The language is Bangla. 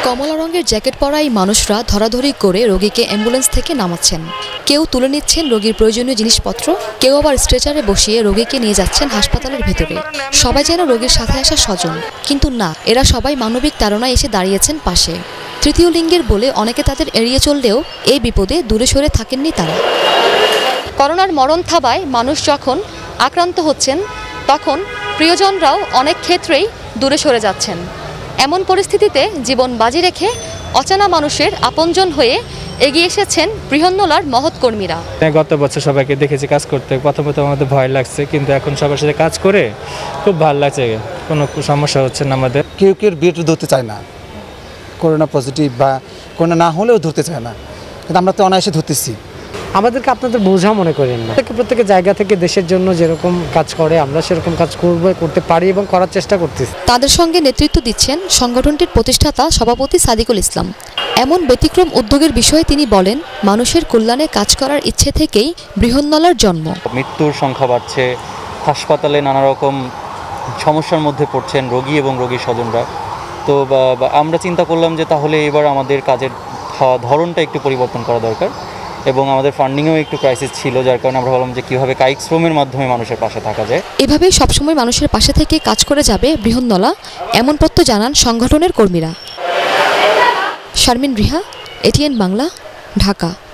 কমলা রঙের জ্যাকেট পরা এই মানুষরা ধরাধরি করে রোগীকে অ্যাম্বুলেন্স থেকে নামাচ্ছেন। কেউ তুলে নিচ্ছেন রোগীর প্রয়োজনীয় জিনিসপত্র, কেউ আবার স্ট্রেচারে বসিয়ে রোগীকে নিয়ে যাচ্ছেন হাসপাতালের ভেতরে। সবাই যেন রোগীর সাথে আসা স্বজন, কিন্তু না, এরা সবাই মানবিক তাড়নায় এসে দাঁড়িয়েছেন পাশে। তৃতীয় লিঙ্গের বলে অনেকে তাদের এড়িয়ে চললেও এই বিপদে দূরে সরে থাকেননি তারা। করোনার মরণ থাবায় মানুষ যখন আক্রান্ত হচ্ছেন, তখন প্রিয়জনরাও অনেক ক্ষেত্রেই দূরে সরে যাচ্ছেন। এমন পরিস্থিতিতে জীবন বাজি রেখে অচেনা মানুষের আপনজন হয়ে এগিয়ে এসেছেন বৃহন্নলার মহৎ কর্মীরা। গত বছর সবাইকে দেখেছি কাজ করতে, প্রথমত আমাদের ভয় লাগছে, কিন্তু এখন সবার সাথে কাজ করে খুব ভালো লাগছে, কোনো সমস্যা হচ্ছে না আমাদের। কেউ বিয়েটা ধরতে চায় না, করোনা পজিটিভ বা করোনা না হলেও ধরতে চায় না, কিন্তু আমরা তো অনায়াসে ধরতেছি। আমাদেরকে আপনাদের বোঝা মনে করেন না, প্রত্যেকের জায়গা থেকে দেশের জন্য যেরকম কাজ করে আমরা সেরকম কাজ করতে পারি এবং করার চেষ্টা করতেছি। তাদের সঙ্গে নেতৃত্ব দিচ্ছেন সংগঠনটির প্রতিষ্ঠাতা সভাপতি সাদিকুল ইসলাম। এমন ব্যতিক্রম উদ্যোগের বিষয়ে তিনি বলেন, মানুষের কল্যাণে কাজ করার ইচ্ছে থেকেই বৃহন্নলার জন্ম। মৃত্যুর সংখ্যা বাড়ছে, হাসপাতালে নানা রকম সমস্যার মধ্যে পড়ছেন রোগী এবং রোগীর স্বজনরা। তো আমরা চিন্তা করলাম যে তাহলে এবার আমাদের কাজের ধরনটা একটু পরিবর্তন করা দরকার, এবং আমাদের ফান্ডিংয়েও একটু ক্রাইসিস ছিল, যার কারণে আমরা ভাবলাম যে কীভাবে কায়িক শ্রমের মাধ্যমে মানুষের পাশে থাকা যায়। এভাবেই সবসময় মানুষের পাশে থেকে কাজ করে যাবে বৃহন্নলা, এমন প্রত্যয় জানান সংগঠনের কর্মীরা। শারমিন রিহা, এটিএন বাংলা, ঢাকা।